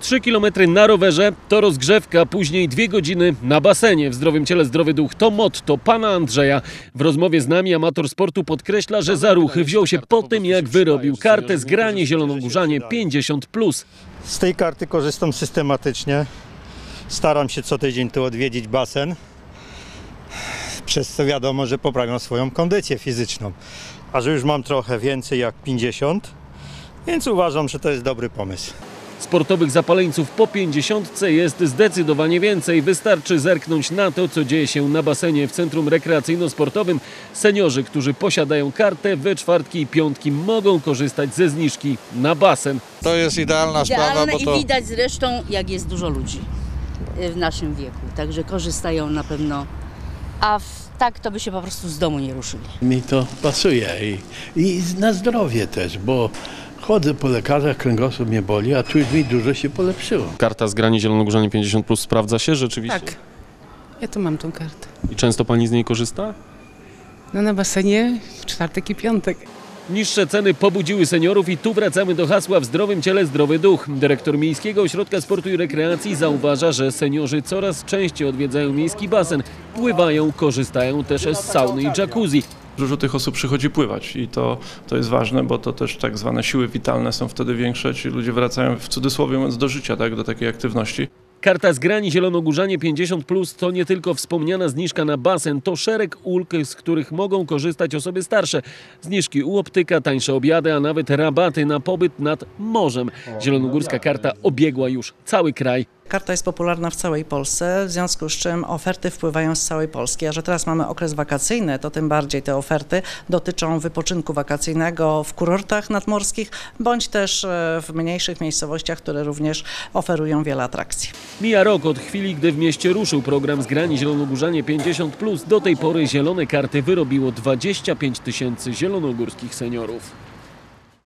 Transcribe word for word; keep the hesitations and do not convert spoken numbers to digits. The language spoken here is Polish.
trzy kilometry na rowerze to rozgrzewka, później dwie godziny na basenie. W zdrowym ciele zdrowy duch to motto pana Andrzeja. W rozmowie z nami amator sportu podkreśla, że za ruchy wziął się po tym, jak wyrobił kartę Zgranie Zielonogórzanie pięćdziesiąt plus. Z tej karty korzystam systematycznie. Staram się co tydzień tu odwiedzić basen. Przez co wiadomo, że poprawiam swoją kondycję fizyczną. A że już mam trochę więcej jak pięćdziesiąt, więc uważam, że to jest dobry pomysł. Sportowych zapaleńców po pięćdziesiątce jest zdecydowanie więcej. Wystarczy zerknąć na to, co dzieje się na basenie w centrum rekreacyjno-sportowym. Seniorzy, którzy posiadają kartę, we czwartki i piątki mogą korzystać ze zniżki na basen. To jest idealna sprawa, Idealne bo to... i widać zresztą, jak jest dużo ludzi w naszym wieku. Także korzystają na pewno, a w, tak to by się po prostu z domu nie ruszyli. Mi to pasuje i, i na zdrowie też, bo chodzę po lekarzach, kręgosłup mnie boli, a tu już mi dużo się polepszyło. Karta Zgranie Zielonogórzanie pięćdziesiąt plus sprawdza się rzeczywiście? Tak, ja tu mam tą kartę. I często pani z niej korzysta? No na basenie w czwartek i piątek. Niższe ceny pobudziły seniorów i tu wracamy do hasła w zdrowym ciele zdrowy duch. Dyrektor Miejskiego Ośrodka Sportu i Rekreacji zauważa, że seniorzy coraz częściej odwiedzają miejski basen, pływają, korzystają też z sauny i jacuzzi. Dużo tych osób przychodzi pływać i to, to jest ważne, bo to też tak zwane siły witalne są wtedy większe, ci ludzie wracają w cudzysłowie mówiąc do życia, tak, do takiej aktywności. Karta Zgrani Zielonogórzanie pięćdziesiąt plus to nie tylko wspomniana zniżka na basen, to szereg ulg, z których mogą korzystać osoby starsze. Zniżki u optyka, tańsze obiady, a nawet rabaty na pobyt nad morzem. Zielonogórska karta obiegła już cały kraj. Karta jest popularna w całej Polsce, w związku z czym oferty wpływają z całej Polski, a że teraz mamy okres wakacyjny, to tym bardziej te oferty dotyczą wypoczynku wakacyjnego w kurortach nadmorskich, bądź też w mniejszych miejscowościach, które również oferują wiele atrakcji. Mija rok od chwili, gdy w mieście ruszył program Zgrani Zielonogórzanie pięćdziesiąt plus. Do tej pory zielone karty wyrobiło dwadzieścia pięć tysięcy zielonogórskich seniorów.